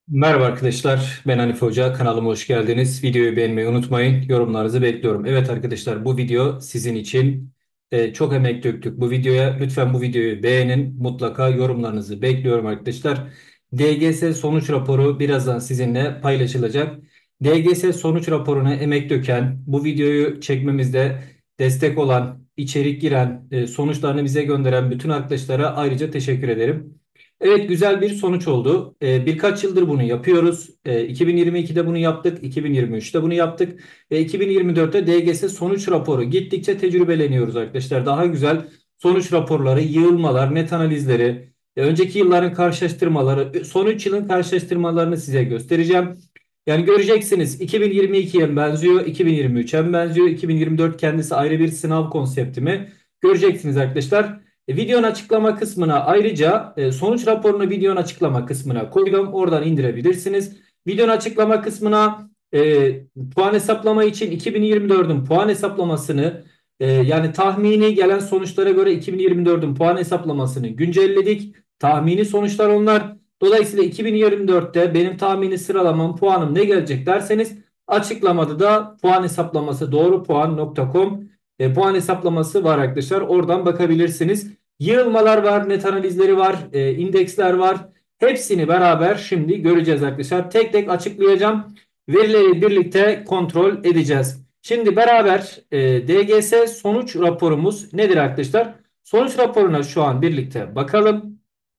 Merhaba arkadaşlar, ben Hanife Hoca. Kanalıma hoş geldiniz. Videoyu beğenmeyi unutmayın. Yorumlarınızı bekliyorum. Evet arkadaşlar, bu video sizin için çok emek döktük bu videoya. Lütfen bu videoyu beğenin. Mutlaka yorumlarınızı bekliyorum arkadaşlar. DGS sonuç raporu birazdan sizinle paylaşılacak. DGS sonuç raporuna emek döken, bu videoyu çekmemizde destek olan, içerik giren, sonuçlarını bize gönderen bütün arkadaşlara ayrıca teşekkür ederim. Evet, güzel bir sonuç oldu. Birkaç yıldır bunu yapıyoruz. 2022'de bunu yaptık, 2023'te bunu yaptık ve 2024'te DGS sonuç raporu gittikçe tecrübeleniyoruz arkadaşlar. Daha güzel sonuç raporları, yığılmalar, net analizleri, önceki yılların karşılaştırmaları, son 3 yılın karşılaştırmalarını size göstereceğim. Yani göreceksiniz 2022'ye mi benziyor, 2023'e mi benziyor, 2024 kendisi ayrı bir sınav konsepti mi? Göreceksiniz arkadaşlar. Videonun açıklama kısmına ayrıca sonuç raporunu videonun açıklama kısmına koydum. Oradan indirebilirsiniz. Videonun açıklama kısmına puan hesaplama için 2024'ün puan hesaplamasını yani tahmini gelen sonuçlara göre 2024'ün puan hesaplamasını güncelledik. Tahmini sonuçlar onlar. Dolayısıyla 2024'te benim tahmini sıralamam puanım ne gelecek derseniz açıklamada da puan hesaplaması doğrupuan.com puan hesaplaması var arkadaşlar. Oradan bakabilirsiniz. Yığılmalar var, net analizleri var, indeksler var. Hepsini beraber şimdi göreceğiz arkadaşlar. Tek tek açıklayacağım. Verileri birlikte kontrol edeceğiz. Şimdi beraber DGS sonuç raporumuz nedir arkadaşlar? Sonuç raporuna şu an birlikte bakalım.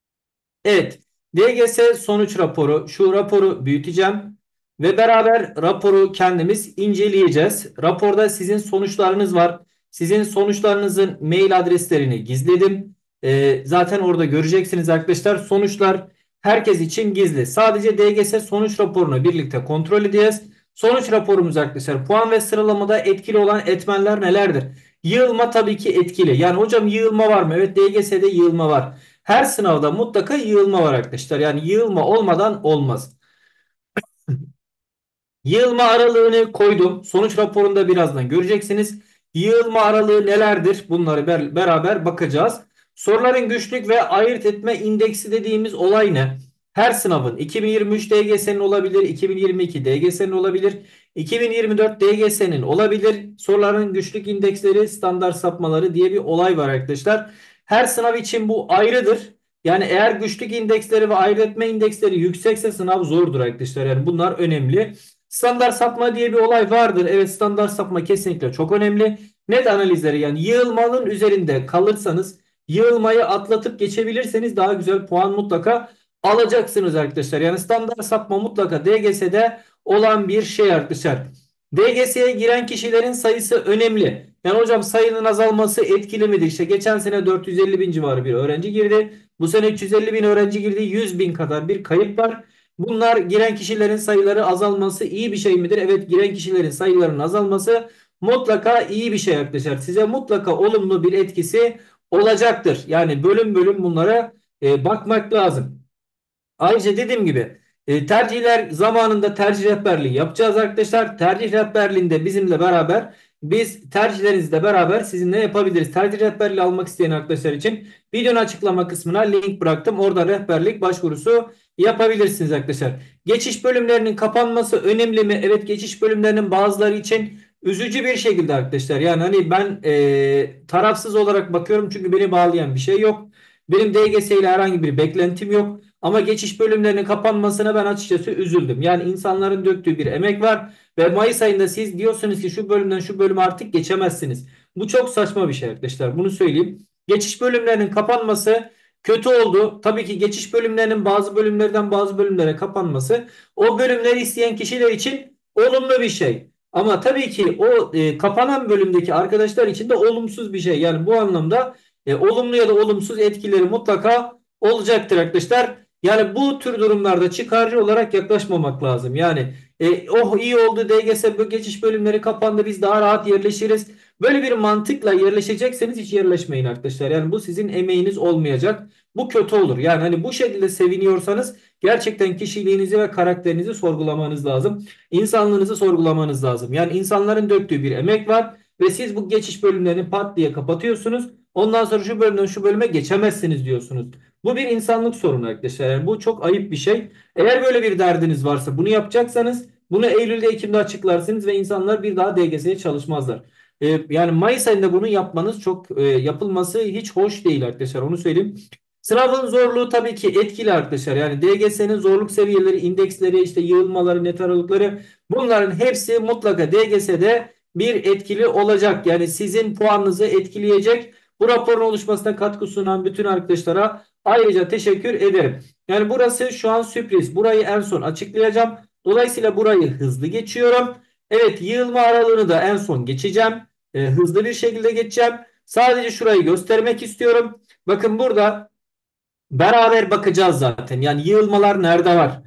Evet, DGS sonuç raporu. Şu raporu büyüteceğim ve beraber raporu kendimiz inceleyeceğiz. Raporda sizin sonuçlarınız var. Sizin sonuçlarınızın mail adreslerini gizledim. Zaten orada göreceksiniz arkadaşlar. Sonuçlar herkes için gizli. Sadece DGS sonuç raporunu birlikte kontrol edeceğiz. Sonuç raporumuz arkadaşlar. Puan ve sıralamada etkili olan etmenler nelerdir? Yığılma tabii ki etkili. Yani hocam yığılma var mı? Evet, DGS'de yığılma var. Her sınavda mutlaka yığılma var arkadaşlar. Yani yığılma olmadan olmaz. Yığılma aralığını koydum. Sonuç raporunda birazdan göreceksiniz. Yığılma aralığı nelerdir? Bunları beraber bakacağız. Soruların güçlük ve ayırt etme indeksi dediğimiz olay ne? Her sınavın 2023 DGS'nin olabilir, 2022 DGS'nin olabilir, 2024 DGS'nin olabilir. Soruların güçlük indeksleri, standart sapmaları diye bir olay var arkadaşlar. Her sınav için bu ayrıdır. Yani eğer güçlük indeksleri ve ayırt etme indeksleri yüksekse sınav zordur arkadaşlar. Yani bunlar önemli. Standart sapma diye bir olay vardır. Evet, standart sapma kesinlikle çok önemli. Net analizleri, yani yığılmanın üzerinde kalırsanız, yığılmayı atlatıp geçebilirseniz daha güzel puan mutlaka alacaksınız arkadaşlar. Yani standart sapma mutlaka DGS'de olan bir şey arkadaşlar. DGS'ye giren kişilerin sayısı önemli. Yani hocam sayının azalması etkili midir? İşte geçen sene 450 bin civarı bir öğrenci girdi. Bu sene 350 bin öğrenci girdi. 100 bin kadar bir kayıp var. Bunlar, giren kişilerin sayıları azalması iyi bir şey midir? Evet, giren kişilerin sayılarının azalması mutlaka iyi bir şey arkadaşlar. Size mutlaka olumlu bir etkisi olacaktır. Yani bölüm bölüm bunlara bakmak lazım. Ayrıca dediğim gibi tercihler zamanında tercih rehberliği yapacağız arkadaşlar. Tercih rehberliğinde bizimle beraber biz tercihlerinizle beraber sizinle yapabiliriz. Tercih rehberliği almak isteyen arkadaşlar için videonun açıklama kısmına link bıraktım. Orada rehberlik başvurusu yapabilirsiniz arkadaşlar. Geçiş bölümlerinin kapanması önemli mi? Evet, geçiş bölümlerinin bazıları için üzücü bir şekilde arkadaşlar. Yani hani ben tarafsız olarak bakıyorum çünkü beni bağlayan bir şey yok. Benim DGS ile herhangi bir beklentim yok. Ama geçiş bölümlerinin kapanmasına ben açıkçası üzüldüm. Yani insanların döktüğü bir emek var ve Mayıs ayında siz diyorsunuz ki şu bölümden şu bölüme artık geçemezsiniz. Bu çok saçma bir şey arkadaşlar. Bunu söyleyeyim. Geçiş bölümlerinin kapanması kötü oldu. Tabii ki geçiş bölümlerinin bazı bölümlerden bazı bölümlere kapanması o bölümleri isteyen kişiler için olumlu bir şey. Ama tabii ki o kapanan bölümdeki arkadaşlar için de olumsuz bir şey. Yani bu anlamda olumlu ya da olumsuz etkileri mutlaka olacaktır arkadaşlar. Yani bu tür durumlarda çıkarcı olarak yaklaşmamak lazım. Yani oh iyi oldu, DGS geçiş bölümleri kapandı, biz daha rahat yerleşiriz. Böyle bir mantıkla yerleşecekseniz hiç yerleşmeyin arkadaşlar. Yani bu sizin emeğiniz olmayacak. Bu kötü olur. Yani hani bu şekilde seviniyorsanız gerçekten kişiliğinizi ve karakterinizi sorgulamanız lazım. İnsanlığınızı sorgulamanız lazım. Yani insanların döktüğü bir emek var ve siz bu geçiş bölümlerini pat diye kapatıyorsunuz. Ondan sonra şu bölümden şu bölüme geçemezsiniz diyorsunuz. Bu bir insanlık sorunu arkadaşlar. Yani bu çok ayıp bir şey. Eğer böyle bir derdiniz varsa bunu yapacaksanız bunu Eylül'de Ekim'de açıklarsınız ve insanlar bir daha DGS'ye çalışmazlar. Yani Mayıs ayında bunu yapmanız çok yapılması hiç hoş değil arkadaşlar. Onu söyleyeyim. Sınavın zorluğu tabii ki etkili arkadaşlar. Yani DGS'nin zorluk seviyeleri, indeksleri, işte yığılmaları, net aralıkları bunların hepsi mutlaka DGS'de bir etkili olacak. Yani sizin puanınızı etkileyecek. Bu raporun oluşmasına katkı sunan bütün arkadaşlara ayrıca teşekkür ederim. Yani burası şu an sürpriz. Burayı en son açıklayacağım. Dolayısıyla burayı hızlı geçiyorum. Evet, yığılma aralığını da en son geçeceğim. Hızlı bir şekilde geçeceğim. Sadece şurayı göstermek istiyorum. Bakın burada beraber bakacağız zaten. Yani yığılmalar nerede var?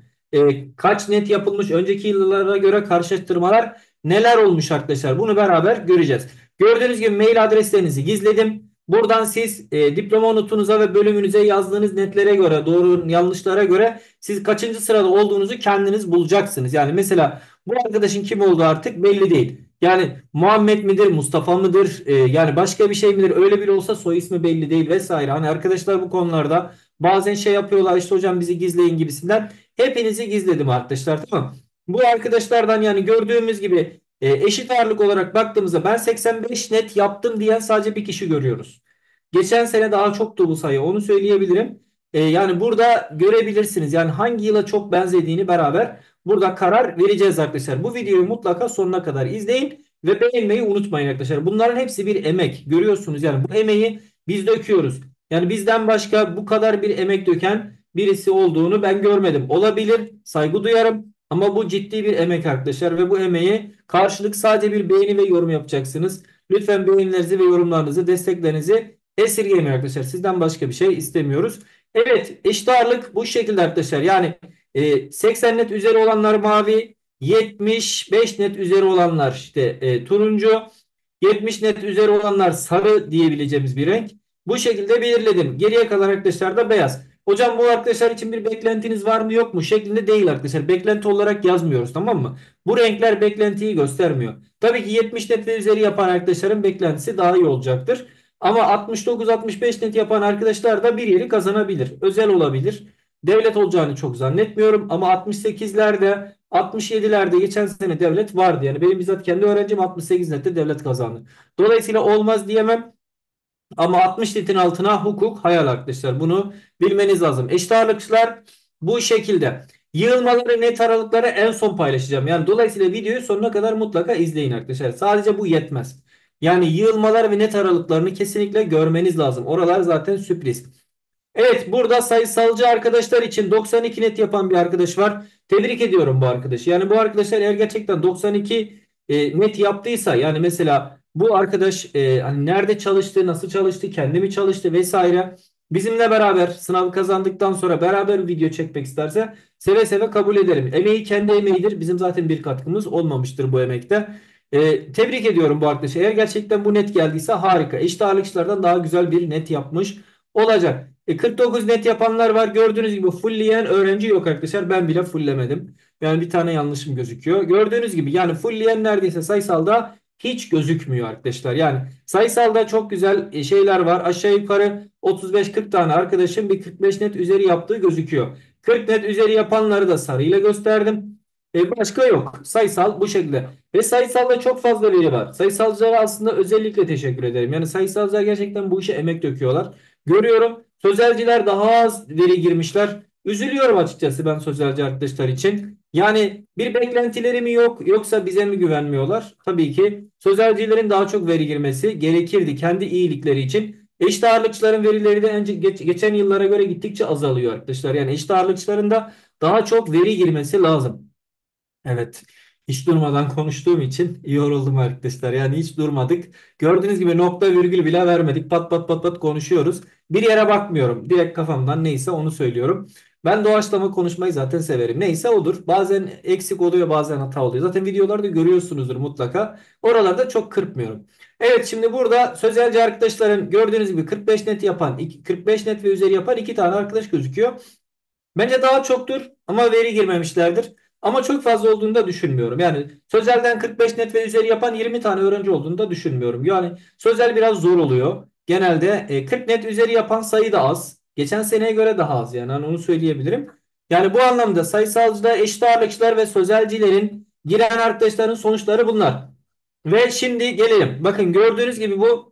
Kaç net yapılmış? Önceki yıllara göre karşılaştırmalar neler olmuş arkadaşlar? Bunu beraber göreceğiz. Gördüğünüz gibi mail adreslerinizi gizledim. Buradan siz diploma notunuza ve bölümünüze yazdığınız netlere göre, doğru yanlışlara göre siz kaçıncı sırada olduğunuzu kendiniz bulacaksınız. Yani mesela bu arkadaşın kim olduğu artık belli değil. Yani Muhammed midir, Mustafa mıdır, yani başka bir şey midir? Öyle biri olsa soy ismi belli değil vesaire. Hani arkadaşlar bu konularda bazen şey yapıyorlar, işte hocam bizi gizleyin gibisinden. Hepinizi gizledim arkadaşlar, tamam. Bu arkadaşlardan yani gördüğümüz gibi eşit ağırlık olarak baktığımızda ben 85 net yaptım diyen sadece bir kişi görüyoruz. Geçen sene daha çoktu bu sayı, onu söyleyebilirim. Yani burada görebilirsiniz yani hangi yıla çok benzediğini beraber burada karar vereceğiz arkadaşlar. Bu videoyu mutlaka sonuna kadar izleyin ve beğenmeyi unutmayın arkadaşlar. Bunların hepsi bir emek, görüyorsunuz yani bu emeği biz döküyoruz. Yani bizden başka bu kadar bir emek döken birisi olduğunu ben görmedim. Olabilir, saygı duyarım ama bu ciddi bir emek arkadaşlar ve bu emeği karşılık sadece bir beğeni ve yorum yapacaksınız. Lütfen beğenilerinizi ve yorumlarınızı, desteklerinizi esirgemeyin arkadaşlar. Sizden başka bir şey istemiyoruz. Evet, eşit ağırlık bu şekilde arkadaşlar. Yani 80 net üzeri olanlar mavi, 75 net üzeri olanlar işte turuncu, 70 net üzeri olanlar sarı diyebileceğimiz bir renk. Bu şekilde belirledim. Geriye kalan arkadaşlar da beyaz. Hocam bu arkadaşlar için bir beklentiniz var mı yok mu şeklinde değil arkadaşlar. Beklenti olarak yazmıyoruz, tamam mı? Bu renkler beklentiyi göstermiyor. Tabii ki 70 net ve üzeri yapan arkadaşların beklentisi daha iyi olacaktır. Ama 69-65 net yapan arkadaşlar da bir yeri kazanabilir. Özel olabilir. Devlet olacağını çok zannetmiyorum ama 68'lerde 67'lerde geçen sene devlet vardı. Yani benim bizzat kendi öğrencim 68 nette devlet kazandı. Dolayısıyla olmaz diyemem. Ama 60 netin altına hukuk hayal arkadaşlar. Bunu bilmeniz lazım. Eşit ağırlıkçılar bu şekilde. Yığılmaları, net aralıkları en son paylaşacağım. Yani dolayısıyla videoyu sonuna kadar mutlaka izleyin arkadaşlar. Sadece bu yetmez. Yani yığılmalar ve net aralıklarını kesinlikle görmeniz lazım. Oralar zaten sürpriz. Evet, burada sayısalcı arkadaşlar için 92 net yapan bir arkadaş var. Tebrik ediyorum bu arkadaşı. Yani bu arkadaşlar eğer gerçekten 92 net yaptıysa, yani mesela bu arkadaş hani nerede çalıştı, nasıl çalıştı, kendi mi çalıştı vesaire, bizimle beraber sınavı kazandıktan sonra beraber video çekmek isterse seve seve kabul ederim. Emeği kendi emeğidir. Bizim zaten bir katkımız olmamıştır bu emekte. Tebrik ediyorum bu arkadaşı. Eğer gerçekten bu net geldiyse harika. Eşit ağırlıkçılardan daha güzel bir net yapmış olacak. 49 net yapanlar var. Gördüğünüz gibi fullleyen öğrenci yok arkadaşlar. Ben bile fulllemedim. Yani bir tane yanlışım gözüküyor. Gördüğünüz gibi yani fullleyen neredeyse sayısalda hiç gözükmüyor arkadaşlar. Yani sayısalda çok güzel şeyler var. Aşağı yukarı 35-40 tane arkadaşım bir 45 net üzeri yaptığı gözüküyor. 40 net üzeri yapanları da sarıyla gösterdim. Başka yok. Sayısal bu şekilde. Ve sayısalda çok fazla veri var. Sayısalcılara aslında özellikle teşekkür ederim. Yani sayısalcılar gerçekten bu işe emek döküyorlar. Görüyorum. Sözelciler daha az veri girmişler. Üzülüyorum açıkçası ben sözelci arkadaşlar için. Yani bir beklentileri mi yok yoksa bize mi güvenmiyorlar? Tabii ki sözelcilerin daha çok veri girmesi gerekirdi kendi iyilikleri için. Eşit ağırlıkçıların verileri de geçen yıllara göre gittikçe azalıyor arkadaşlar. Yani eşit ağırlıkçıların da daha çok veri girmesi lazım. Evet. Hiç durmadan konuştuğum için yoruldum arkadaşlar. Yani hiç durmadık. Gördüğünüz gibi nokta virgül bile vermedik. Pat pat pat pat konuşuyoruz. Bir yere bakmıyorum. Direkt kafamdan neyse onu söylüyorum. Ben doğaçlama konuşmayı zaten severim. Neyse odur. Bazen eksik oluyor, bazen hata oluyor. Zaten videolarda görüyorsunuzdur mutlaka. Oralarda çok kırpmıyorum. Evet, şimdi burada sözelci arkadaşların gördüğünüz gibi 45 net yapan, 45 net ve üzeri yapan iki tane arkadaş gözüküyor. Bence daha çoktur ama veri girmemişlerdir. Ama çok fazla olduğunu da düşünmüyorum. Yani sözelden 45 net ve üzeri yapan 20 tane öğrenci olduğunu da düşünmüyorum. Yani sözel biraz zor oluyor. Genelde 40 net üzeri yapan sayı da az. geçen seneye göre daha az, yani hani onu söyleyebilirim. Yani bu anlamda sayısalcıda eşit ağırlıkçılar ve sözelcilerin giren arkadaşların sonuçları bunlar. Ve şimdi gelelim. Bakın gördüğünüz gibi bu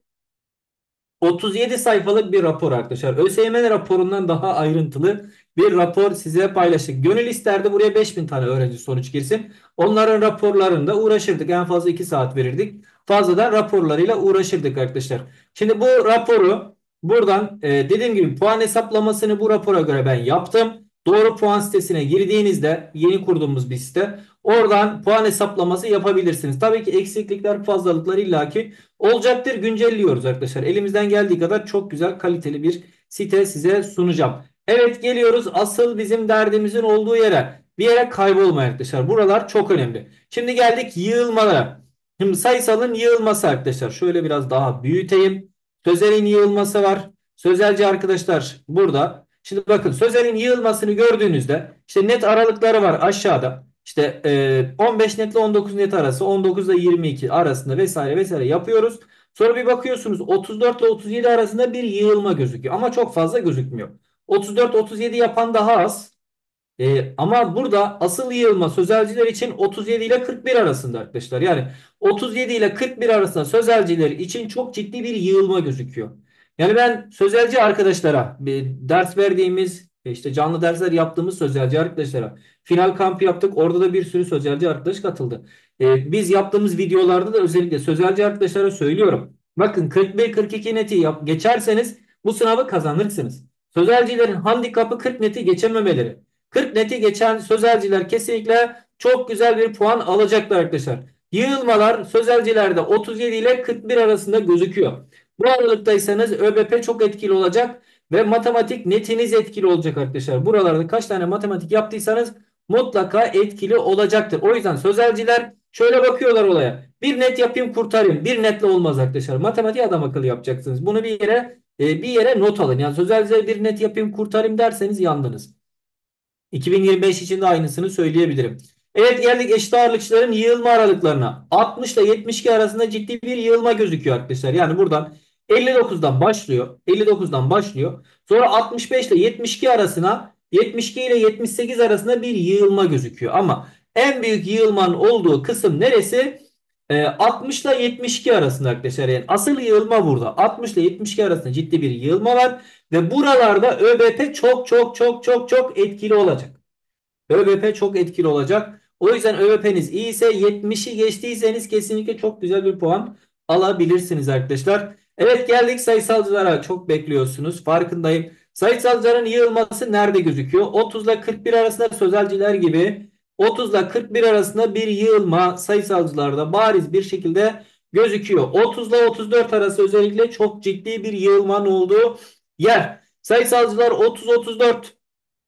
37 sayfalık bir rapor arkadaşlar. ÖSYM raporundan daha ayrıntılı bir rapor size paylaştık. Gönül isterdi buraya 5000 tane öğrenci sonuç girsin. Onların raporlarında uğraşırdık. En fazla 2 saat verirdik. Fazladan raporlarıyla uğraşırdık arkadaşlar. Şimdi bu raporu buradan dediğim gibi puan hesaplamasını bu rapora göre ben yaptım. Doğru puan sitesine girdiğinizde, yeni kurduğumuz bir site, oradan puan hesaplaması yapabilirsiniz. Tabii ki eksiklikler, fazlalıklar illaki olacaktır. Güncelliyoruz arkadaşlar. Elimizden geldiği kadar çok güzel, kaliteli bir site size sunacağım. Evet, geliyoruz asıl bizim derdimizin olduğu yere. Bir yere kaybolmayın arkadaşlar. Buralar çok önemli. Şimdi geldik yığılmalara. Şimdi sayısalın yığılması arkadaşlar. Şöyle biraz daha büyüteyim. Sözelin yığılması var. Sözelci arkadaşlar burada. Şimdi bakın, sözelin yığılmasını gördüğünüzde işte net aralıkları var aşağıda. İşte 15 netle 19 net arası, 19 ile 22 arasında vesaire vesaire yapıyoruz. Sonra bir bakıyorsunuz 34 ile 37 arasında bir yığılma gözüküyor ama çok fazla gözükmüyor. 34-37 yapan daha az. Ama burada asıl yığılma sözelciler için 37 ile 41 arasında arkadaşlar. Yani 37 ile 41 arasında sözelciler için çok ciddi bir yığılma gözüküyor. Yani ben sözelci arkadaşlara, bir ders verdiğimiz işte canlı dersler yaptığımız sözelci arkadaşlara final kampı yaptık. Orada da bir sürü sözelci arkadaş katıldı. Biz yaptığımız videolarda da özellikle sözelci arkadaşlara söylüyorum. Bakın 41-42 neti geçerseniz bu sınavı kazanırsınız. Sözelcilerin handikapı 40 neti geçememeleri. 40 neti geçen sözelciler kesinlikle çok güzel bir puan alacaklar arkadaşlar. Yığılmalar sözelcilerde 37 ile 41 arasında gözüküyor. Bu aralıktaysanız ÖBP çok etkili olacak ve matematik netiniz etkili olacak arkadaşlar. Buralarda kaç tane matematik yaptıysanız mutlaka etkili olacaktır. O yüzden sözelciler şöyle bakıyorlar olaya. Bir net yapayım kurtarayım. Bir netle olmaz arkadaşlar. Matematiği adam akıllı yapacaksınız. Bunu bir yere not alın. Yani sözelciler bir net yapayım kurtarayım derseniz yandınız. 2025 için de aynısını söyleyebilirim. Evet, geldik eşit ağırlıkçıların yığılma aralıklarına. 60 ile 72 arasında ciddi bir yığılma gözüküyor arkadaşlar. Yani buradan 59'dan başlıyor. 59'dan başlıyor. Sonra 65 ile 72 arasına, 72 ile 78 arasında bir yığılma gözüküyor. Ama en büyük yığılmanın olduğu kısım neresi? 60 ile 72 arasında arkadaşlar. Yani asıl yığılma burada. 60 ile 72 arasında ciddi bir yığılma var. Ve buralarda ÖBP çok çok çok çok çok etkili olacak. ÖBP çok etkili olacak. O yüzden ÖBP'niz iyi ise, 70'i geçtiyseniz kesinlikle çok güzel bir puan alabilirsiniz arkadaşlar. Evet, geldik sayısalcılara. Çok bekliyorsunuz, farkındayım. Sayısalcıların yığılması nerede gözüküyor? 30 ile 41 arasında sözelciler gibi 30 ile 41 arasında bir yığılma sayısalcılarda bariz bir şekilde gözüküyor. 30 ile 34 arası özellikle çok ciddi bir yığılmanın olduğu yer. Sayısalcılar 30-34,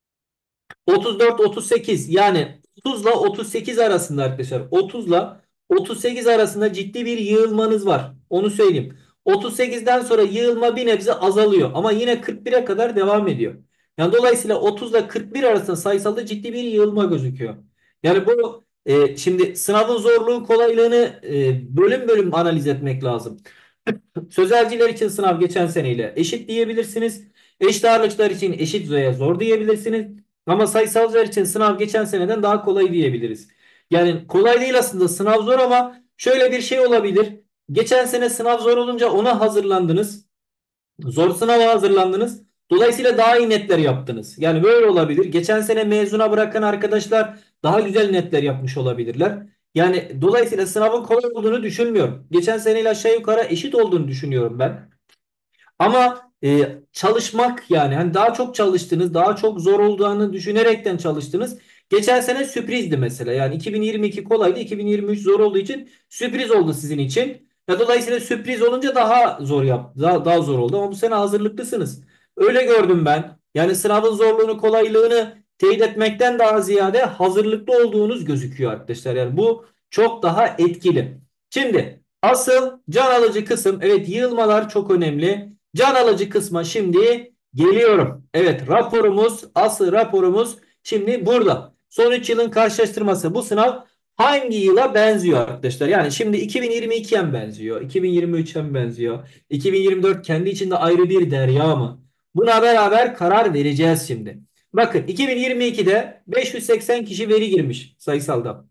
34-38, yani 30 ile 38 arasında arkadaşlar. 30 ile 38 arasında ciddi bir yığılmanız var. Onu söyleyeyim. 38'den sonra yığılma bir nebze azalıyor ama yine 41'e kadar devam ediyor. Yani dolayısıyla 30 ile 41 arasında sayısalda ciddi bir yığılma gözüküyor. Yani bu şimdi sınavın zorluğu kolaylığını bölüm bölüm analiz etmek lazım. Sözelciler için sınav geçen seneyle eşit diyebilirsiniz. Eşit ağırlıkçılar için eşit veya zor diyebilirsiniz. Ama sayısalcılar için sınav geçen seneden daha kolay diyebiliriz. Yani kolay değil aslında, sınav zor ama şöyle bir şey olabilir. Geçen sene sınav zor olunca ona hazırlandınız. Zor sınava hazırlandınız. Dolayısıyla daha iyi netler yaptınız. Yani böyle olabilir. Geçen sene mezuna bırakan arkadaşlar daha güzel netler yapmış olabilirler. Yani dolayısıyla sınavın kolay olduğunu düşünmüyorum. Geçen seneyle aşağı yukarı eşit olduğunu düşünüyorum ben. Ama çalışmak, yani hani daha çok çalıştınız, daha çok zor olduğunu düşünerekten çalıştınız. Geçen sene sürprizdi mesela. Yani 2022 kolaydı, 2023 zor olduğu için sürpriz oldu sizin için. Ya dolayısıyla sürpriz olunca daha zor daha zor oldu ama bu sene hazırlıklısınız. Öyle gördüm ben. Yani sınavın zorluğunu, kolaylığını teyit etmekten daha ziyade hazırlıklı olduğunuz gözüküyor arkadaşlar. Yani bu çok daha etkili. Şimdi asıl can alıcı kısım, evet, yığılmalar çok önemli. Can alıcı kısma şimdi geliyorum. Evet, asıl raporumuz şimdi burada. Son 3 yılın karşılaştırması. Bu sınav hangi yıla benziyor arkadaşlar? Yani şimdi 2022'ye mi benziyor? 2023'e mi benziyor? 2024 kendi içinde ayrı bir derya mı? Buna beraber karar vereceğiz şimdi. Bakın 2022'de 580 kişi veri girmiş sayısalda.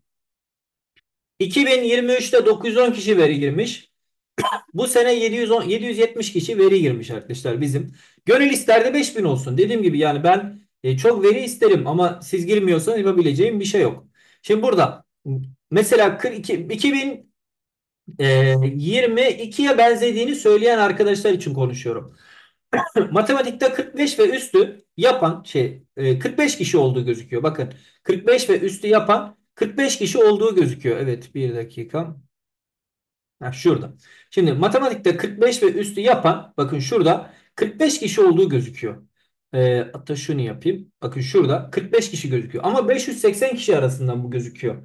2023'te 910 kişi veri girmiş. Bu sene 710, 770 kişi veri girmiş arkadaşlar bizim. Gönül ister de 5000 olsun. Dediğim gibi yani ben çok veri isterim ama siz girmiyorsanız yapabileceğim bir şey yok. Şimdi burada mesela 2022'ye benzediğini söyleyen arkadaşlar için konuşuyorum. Matematikte 45 ve üstü yapan 45 kişi olduğu gözüküyor. Bakın 45 ve üstü yapan 45 kişi olduğu gözüküyor. Evet, bir dakika. Ha, şurada. Şimdi matematikte 45 ve üstü yapan bakın şurada 45 kişi olduğu gözüküyor. Hatta şunu yapayım. Bakın şurada 45 kişi gözüküyor. Ama 580 kişi arasından bu gözüküyor.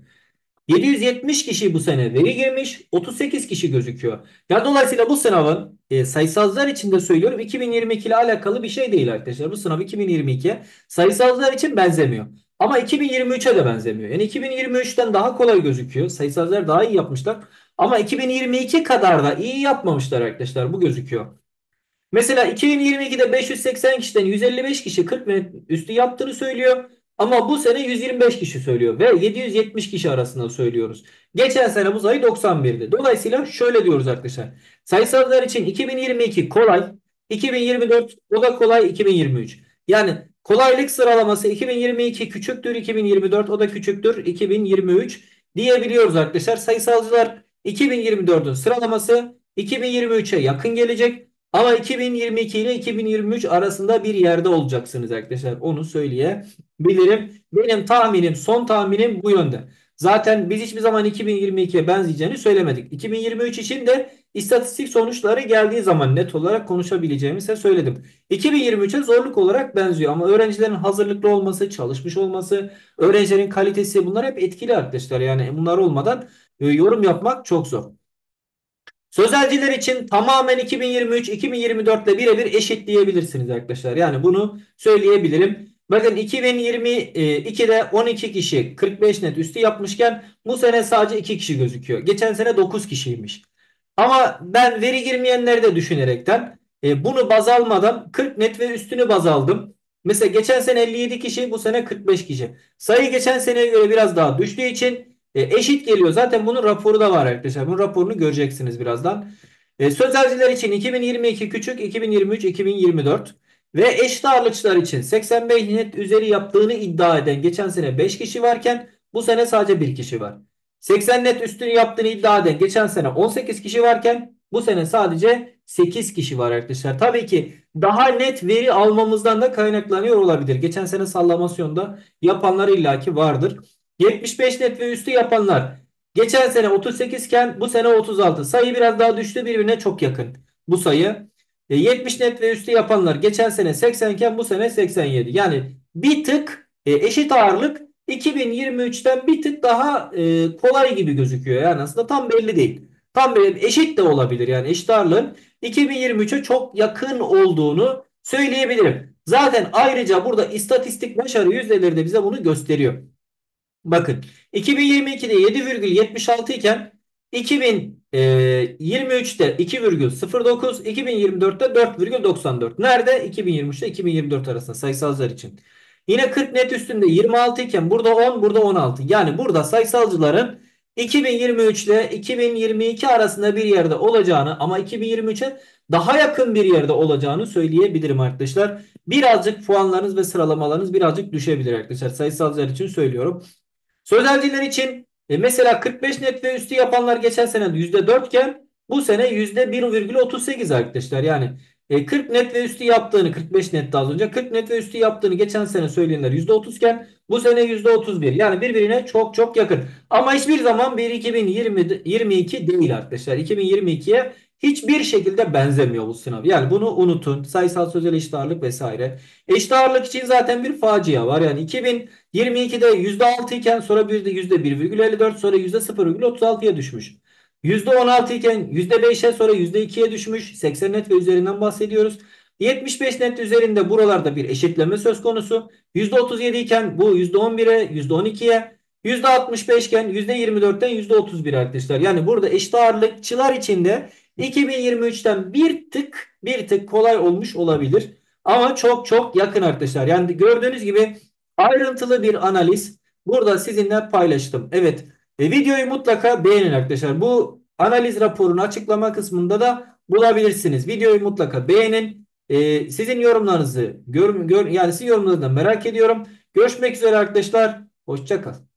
770 kişi bu sene veri girmiş. 38 kişi gözüküyor. Ya dolayısıyla bu sınavın sayısalcılar için de söylüyorum 2022 ile alakalı bir şey değil arkadaşlar. Bu sınav 2022'ye sayısalcılar için benzemiyor. Ama 2023'e de benzemiyor. Yani 2023'ten daha kolay gözüküyor. Sayısalcılar daha iyi yapmışlar. Ama 2022 kadar da iyi yapmamışlar arkadaşlar. Bu gözüküyor. Mesela 2022'de 580 kişiden 155 kişi 40 bin üstü yaptığını söylüyor. Ama bu sene 125 kişi söylüyor ve 770 kişi arasında söylüyoruz. Geçen sene bu sayı 91'di. Dolayısıyla şöyle diyoruz arkadaşlar. Sayısallar için 2022 kolay, 2024 o da kolay, 2023. Yani kolaylık sıralaması 2022 küçüktür, 2024 o da küçüktür, 2023 diyebiliyoruz arkadaşlar. Sayısalcılar 2024'ün sıralaması 2023'e yakın gelecek. Ama 2022 ile 2023 arasında bir yerde olacaksınız arkadaşlar. Onu söyleyebilirim. Benim tahminim, son tahminim bu yönde. Zaten biz hiçbir zaman 2022'ye benzeyeceğini söylemedik. 2023 için de istatistik sonuçları geldiği zaman net olarak konuşabileceğimi size söyledim. 2023'e zorluk olarak benziyor ama öğrencilerin hazırlıklı olması, çalışmış olması, öğrencilerin kalitesi bunlar hep etkili arkadaşlar. Yani bunlar olmadan yorum yapmak çok zor. Sözelciler için tamamen 2023-2024 ile birebir eşit diyebilirsiniz arkadaşlar. Yani bunu söyleyebilirim. Bakın 2022'de 12 kişi 45 net üstü yapmışken bu sene sadece 2 kişi gözüküyor. Geçen sene 9 kişiymiş. Ama ben veri girmeyenleri de düşünerekten bunu baz almadan 40 net ve üstünü baz aldım. Mesela geçen sene 57 kişi, bu sene 45 kişi. Sayı geçen seneye göre biraz daha düştüğü için eşit geliyor. Zaten bunun raporu da var arkadaşlar. Bunun raporunu göreceksiniz birazdan. Sözelciler için 2022 küçük, 2023, 2024 ve eşit ağırlıkçılar için 85 net üzeri yaptığını iddia eden geçen sene 5 kişi varken bu sene sadece 1 kişi var. 80 net üstünü yaptığını iddia eden geçen sene 18 kişi varken bu sene sadece 8 kişi var arkadaşlar. Tabii ki daha net veri almamızdan da kaynaklanıyor olabilir. Geçen sene sallamasyonda yapanlar illaki vardır. 75 net ve üstü yapanlar geçen sene 38 iken bu sene 36. Sayı biraz daha düştü, birbirine çok yakın bu sayı. 70 net ve üstü yapanlar geçen sene 80 iken bu sene 87. Yani bir tık eşit ağırlık 2023'ten bir tık daha kolay gibi gözüküyor. Yani aslında tam belli değil. Tam belli, eşit de olabilir. Yani eşit ağırlığın 2023'e çok yakın olduğunu söyleyebilirim. Zaten ayrıca burada istatistik başarı yüzdeleri de bize bunu gösteriyor. Bakın 2022'de 7,76 iken 2023'te 2,09, 2024'te 4,94. Nerede? 2023'te 2024 arasında sayısalcılar için. Yine 40 net üstünde 26 iken burada 10, burada 16. Yani burada sayısalcıların 2023 ile 2022 arasında bir yerde olacağını ama 2023'e daha yakın bir yerde olacağını söyleyebilirim arkadaşlar. Birazcık puanlarınız ve sıralamalarınız birazcık düşebilir arkadaşlar. Sayısalcılar için söylüyorum. Sözelciler için mesela 45 net ve üstü yapanlar geçen sene %4 iken bu sene %1,38 arkadaşlar. Yani 40 net ve üstü yaptığını, 45 net daha az önce 40 net ve üstü yaptığını geçen sene söyleyenler %30 iken bu sene %31. Yani birbirine çok çok yakın. Ama hiçbir zaman bir 2022 değil arkadaşlar. 2022'ye hiçbir şekilde benzemiyor bu sınav. Yani bunu unutun. Sayısal sözel eşit ağırlık vesaire. Eşit ağırlık için zaten bir facia var. Yani 2022'de %6 iken sonra bir de %1,54, sonra %0,36'ya düşmüş. %16 iken %5'e, sonra %2'ye düşmüş. 80 net ve üzerinden bahsediyoruz. 75 net üzerinde buralarda bir eşitleme söz konusu. %37 iken bu %11'e, %12'ye, %65 iken %24'ten %31 arkadaşlar. Yani burada eşit ağırlıkçılar içinde 2023'ten bir tık kolay olmuş olabilir. Ama çok çok yakın arkadaşlar. Yani gördüğünüz gibi ayrıntılı bir analiz burada sizinle paylaştım. Evet, videoyu mutlaka beğenin arkadaşlar. Bu analiz raporunu açıklama kısmında da bulabilirsiniz. Videoyu mutlaka beğenin. Sizin yorumlarınızı yani sizin yorumlarınızı da merak ediyorum. Görüşmek üzere arkadaşlar. Hoşça kalın.